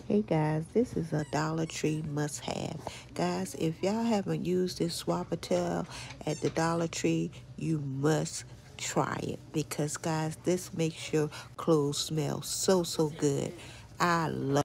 Hey guys, this is a Dollar Tree must-have. Guys, if y'all haven't used this Swabatel at the Dollar Tree, you must try it because guys, this makes your clothes smell so good. I love